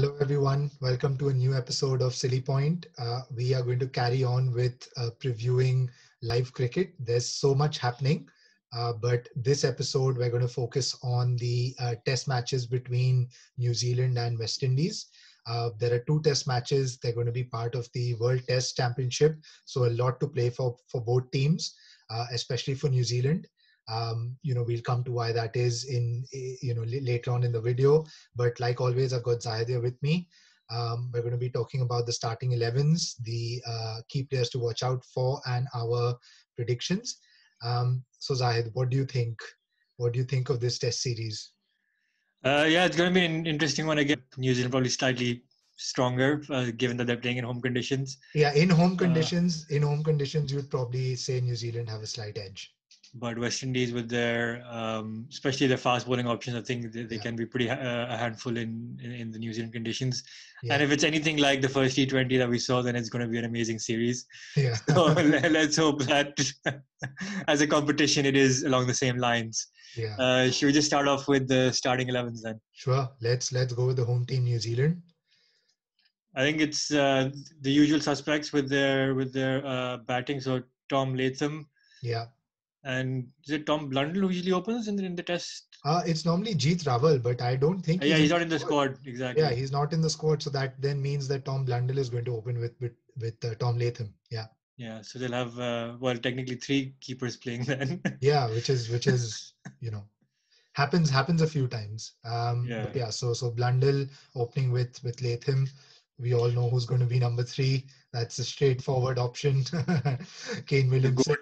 Hello, everyone. Welcome to a new episode of Silly Point. We are going to carry on with previewing live cricket. There's so much happening, but this episode we're going to focus on the test matches between New Zealand and West Indies. There are two test matches. They're going to be part of the World Test Championship, so a lot to play for both teams, especially for New Zealand. We'll come to why that is later on in the video. But like always, I've got Zahid here with me. We're going to be talking about the starting 11s, the key players to watch out for, and our predictions. So Zahid, what do you think? What do you think of this test series? Yeah, it's going to be an interesting one again. New Zealand probably slightly stronger, given that they're playing in home conditions. Yeah, in home conditions, you'd probably say New Zealand have a slight edge. But West Indies, with their especially their fast bowling options, I think they can be pretty a handful in the New Zealand conditions. Yeah. And if it's anything like the first T20 that we saw, then it's going to be an amazing series. Yeah. So let's hope that as a competition, it is along the same lines. Yeah. Should we just start off with the starting 11s then? Sure. Let's go with the home team, New Zealand. I think it's the usual suspects with their batting. So Tom Latham. Yeah. And is it Tom Blundell who usually opens in the test? It's normally Jeet Raval, but I don't think he's not in the squad. Exactly. Yeah, he's not in the squad, so that then means that Tom Blundell is going to open with Tom Latham. Yeah. Yeah. So they'll have technically three keepers playing then. Yeah, which is happens a few times. Yeah. But yeah, so Blundell opening with Latham. We all know who's going to be number 3. That's a straightforward option. Kane Williamson.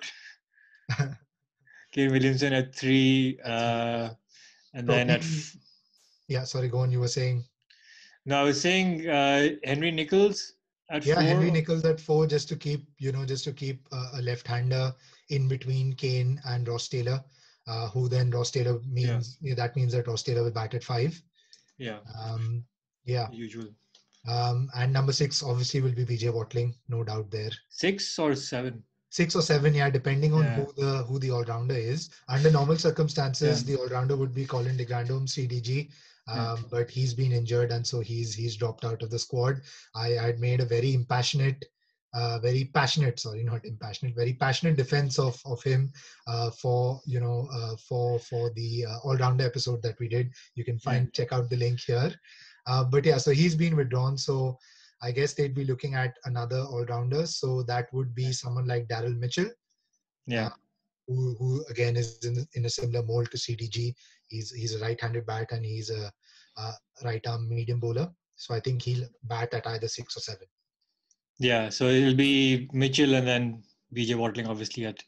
Kane Williamson at 3, and then at yeah. Sorry, go on. You were saying. No, I was saying Henry Nicholls at 4. Henry Nicholls at 4, just to keep a left-hander in between Kane and Ross Taylor, who then Ross Taylor means that means that Ross Taylor will bat at 5. Yeah. Yeah. Usual. And number 6 obviously will be BJ Watling, no doubt there. 6 or 7. 6 or 7, yeah, depending on who the all-rounder is. Under normal circumstances, the all-rounder would be Colin de Grandhomme, CDG. But he's been injured, and so he's dropped out of the squad. I had made a very passionate defense of him for the all-rounder episode that we did. You can check out the link here. But yeah, so he's been withdrawn. So I guess they'd be looking at another all-rounder. So that would be someone like Daryl Mitchell. Yeah. Who again is in a similar mold to CDG. He's a right-handed bat, and he's a right-arm medium bowler. So I think he'll bat at either 6 or 7. Yeah, so it'll be Mitchell and then BJ Watling obviously at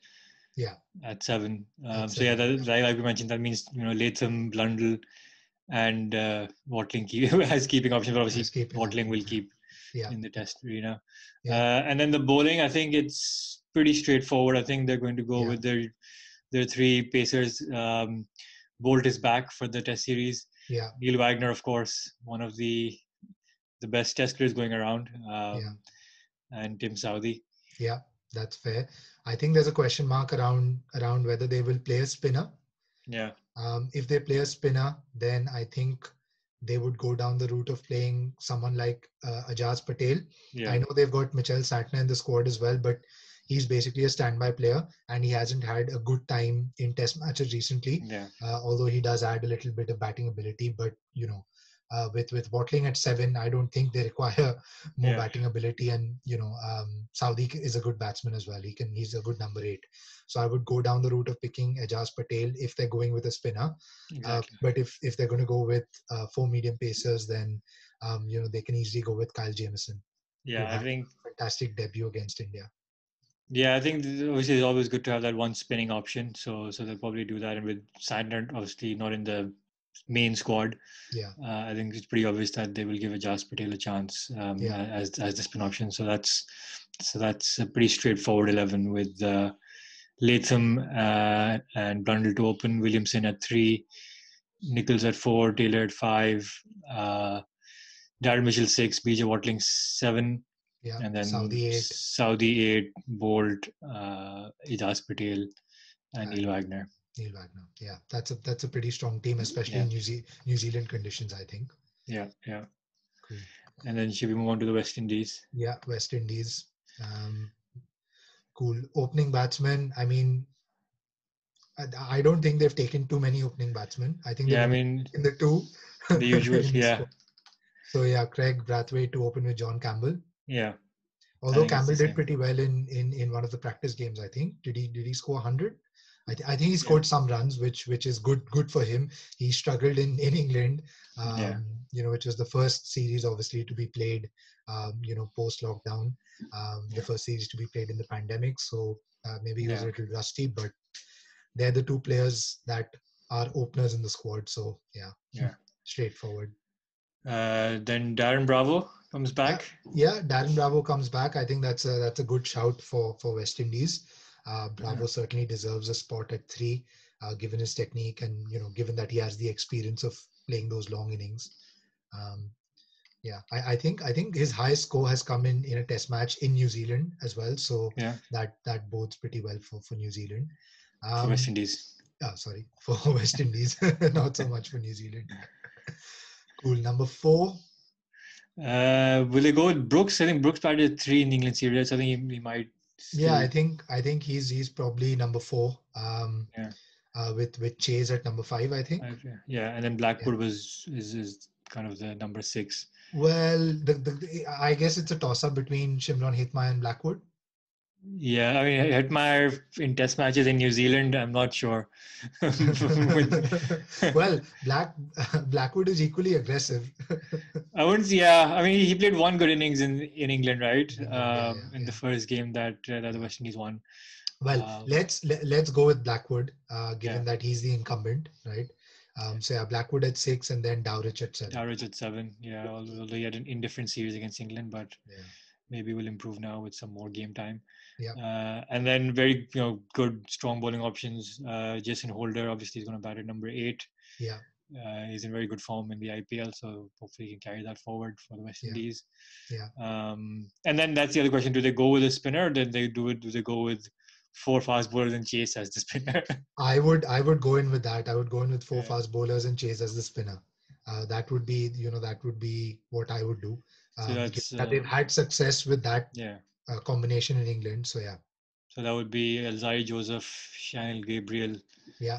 7. So yeah, like we mentioned, that means Latham, Blundell, and Watling has keeping options, but obviously Watling will keep in the test arena. And then the bowling, I think it's pretty straightforward. I think they're going to go with their 3 pacers. Bolt is back for the test series. Neil Wagner, of course, one of the best test players going around. And Tim Southee. Yeah, that's fair. I think there's a question mark around whether they will play a spinner. Yeah. If they play a spinner, then I think they would go down the route of playing someone like Ajaz Patel. I know they've got Michelle Satner in the squad as well, but he's basically a standby player, and he hasn't had a good time in test matches recently. Although he does add a little bit of batting ability, but with Watling at 7, I don't think they require more batting ability. And Southee is a good batsman as well. He's a good number 8. So I would go down the route of picking Ajaz Patel if they're going with a spinner. Exactly. But if they're going to go with 4 medium pacers, then they can easily go with Kyle Jamieson. Yeah, I think fantastic debut against India. Yeah, I think obviously it's always good to have that one spinning option. So they'll probably do that. And with Sandner obviously not in the main squad, I think it's pretty obvious that they will give Ajaz Patel a chance as the spin option. So that's a pretty straightforward 11 with Latham and Blundell to open, Williamson at 3, Nicholls at 4, Taylor at 5, Daryl Mitchell 6, BJ Watling 7. And then Southee 8, Bolt, Ajaz Patel, and Neil Wagner. Yeah, that's a pretty strong team, especially in New Zealand conditions, I think. Yeah. Cool. And then should we move on to the West Indies? Yeah, West Indies. Cool. Opening batsman. I mean, I don't think they've taken too many opening batsmen. I think they've Yeah, I only mean taken the two the usual. in the Yeah, squad. So yeah, Craig Brathwaite to open with John Campbell. yeah. I Although think it's the Campbell did same. pretty well in one of the practice games, I think. Did he score 100? I think he Yeah, scored some runs, which is good for him. He struggled in England, yeah, which was the first series obviously to be played, post lockdown, the yeah, first series to be played in the pandemic. So maybe he was a yeah, little rusty, but they're the two players that are openers in the squad. So yeah, yeah. straightforward. Then Darren Bravo comes Yeah, back. yeah. Darren Bravo comes back. I think that's a good shout for West Indies. Yeah, Bravo certainly deserves a spot at three, given his technique and given that he has the experience of playing those long innings. Um, yeah, I think his highest score has come in a Test match in New Zealand as well. So yeah. that bodes pretty well for New Zealand. For West Um, Indies. sorry, for West Indies, not so much for New Zealand. Cool. Number four. Will they go with Brooks? I think Brooks batted three in England series. So I think he might Yeah, still. I think he's probably number four. Yeah, With Chase at number five, I think. yeah. And then Yeah. Blackwood is kind of the number six. Well, I guess it's a toss up between Shimron Hitmai and Blackwood. Yeah, I mean Hetmeyer in Test matches in New Zealand. I'm not sure. With, Well, Blackwood is equally aggressive. I wouldn't. Yeah, I mean he played one good innings in England, right? In England, yeah, yeah, In the yeah, first game that the yeah. West Indies won. Well, Uh, let's go with Blackwood, yeah, given that he's the incumbent, right? yeah. So yeah, Blackwood at six, and then Dowrich at seven. Average at seven. Yeah, although he had an indifferent series against England, but Yeah, maybe will improve now with some more game time. yeah, And then very good strong bowling options. Jason Holder obviously is going to bat at number eight. yeah, He's in very good form in the IPL, so hopefully he can carry that forward for the West yeah, Indies. yeah. And then that's the other question: do they go with a spinner? Or then they do it? Do they go with four fast bowlers and Chase as the spinner? I would go in with that. I would go in with four Yeah. fast bowlers and Chase as the spinner. That would be what I would do. So Given that's that they've had success with that yeah. combination in England. So yeah, So that would be Elzari Joseph, Shanil Gabriel, yeah,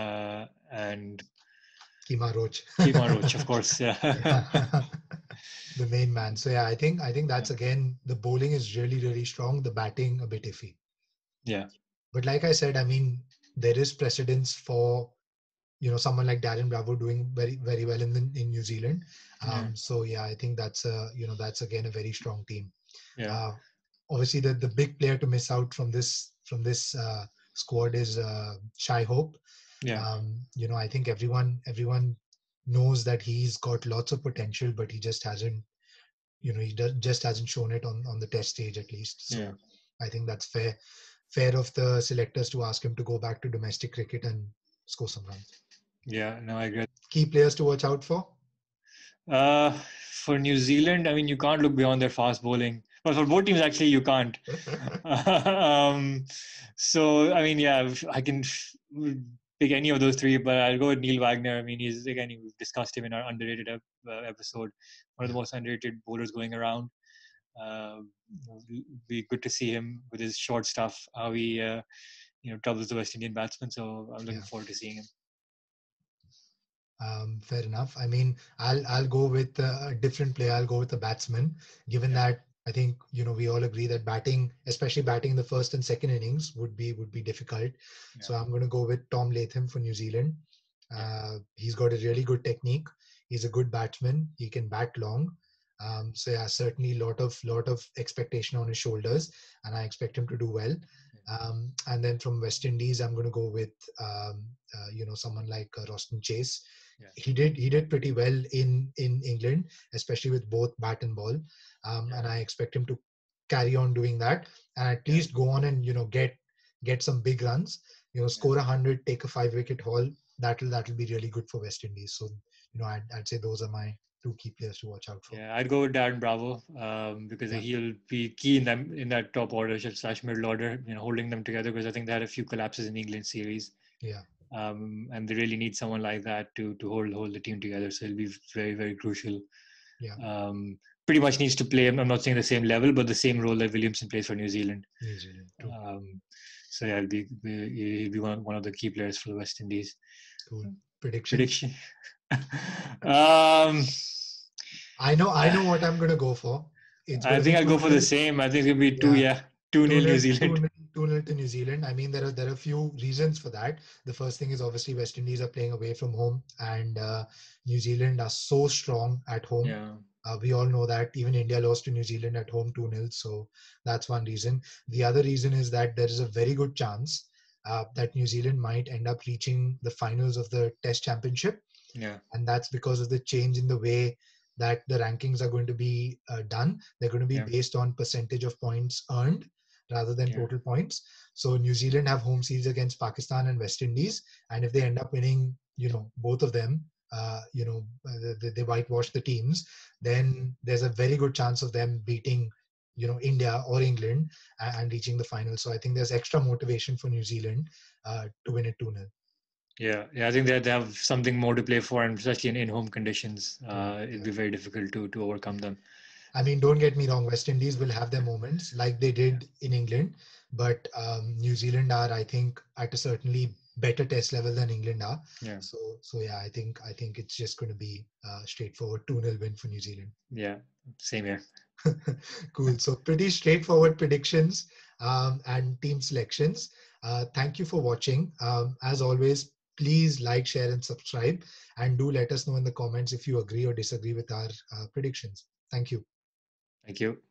and Kima Roach. Kemar Roach, of course. Yeah. Yeah. The main man. So yeah, I think Yeah. that's again the bowling is really strong. The batting a bit iffy. Yeah. But like I said, I mean there is precedence for someone like Darren Bravo doing very well in New Zealand. Yeah. So yeah, I think that's again a very strong team. Yeah. Uh, Obviously, the big player to miss out from this squad is Shai Hope. Yeah. I think everyone knows that he's got lots of potential, but he just hasn't just hasn't shown it on the test stage at least. Yeah. So I think that's fair of the selectors to ask him to go back to domestic cricket and score some runs. Yeah. No, I agree. Key players to watch out for? Uh, for New Zealand, I mean, you can't look beyond their fast bowling. Well, for both teams, actually, you can't. um, so, I mean, yeah, I can pick any of those three, but I'll go with Neil Wagner. I mean, we've discussed him in our underrated episode. One of the Yeah, most underrated bowlers going around. Uh, be good to see him with his short stuff, how he, troubles the West Indian batsmen. So I'm looking yeah. forward to seeing him. Fair enough. I mean, I'll go with a different player. I'll go with a batsman, given Yeah, that I think we all agree that batting, especially batting in the first and second innings, would be difficult. yeah, So I'm going to go with Tom Latham for New Zealand. yeah, He's got a really good technique. He's a good batsman. He can bat long. So yeah, certainly lot of expectation on his shoulders, and I expect him to do well. And then from West Indies, I'm going to go with someone like Roston Chase. yeah, He did pretty well in England, especially with both bat and ball, yeah, and I expect him to carry on doing that and at yeah, least go on and get some big runs. yeah. Score 100, take a 5 wicket haul. That'll be really good for West Indies. So I'd say those are my two key players to watch out for. Yeah, I'd go with Darren Bravo because Yeah, he'll be key in that top order slash middle order, holding them together. Because I think they had a few collapses in the England series, yeah, and they really need someone like that to hold the team together. So it'll be very crucial Yeah. Pretty much needs to play. I'm not saying the same level, but the same role that Williamson plays for New Zealand. New Zealand. True. So yeah, he'll be one of the key players for the West Indies. Cool. Predictions? Prediction. I know what I'm gonna go for. It's I gonna think be I'll go for the 2-0. same. I think it'll be Yeah. 2-0 New 2-0, Zealand. 2-0 to New Zealand. I mean, there are a few reasons for that. The first thing is obviously West Indies are playing away from home, and New Zealand are so strong at home. Yeah. We all know that. Even India lost to New Zealand at home 2-0. So that's one reason. The other reason is that there is a very good chance that New Zealand might end up reaching the finals of the Test Championship. Yeah. And that's because of the change in the way that the rankings are going to be done. They're going to be based on percentage of points earned rather than total points. So New Zealand have home series against Pakistan and West Indies, and if they end up winning, both of them, they whitewash the teams, then there's a very good chance of them beating India or England and reaching the final. So I think there's extra motivation for New Zealand to win it 2-0. Yeah, I think they have something more to play for, and especially in home conditions, it'd be very difficult to overcome them. I mean, don't get me wrong, West Indies will have their moments like they did in England, but New Zealand are, I think, at a certainly better test level than England are. Yeah. So yeah, I think it's just going to be a straightforward 2-0 win for New Zealand. Yeah, same here. Cool. So pretty straightforward predictions and team selections. Thank you for watching. As always, please like, share, and subscribe. And do let us know in the comments if you agree or disagree with our predictions. Thank you. Thank you.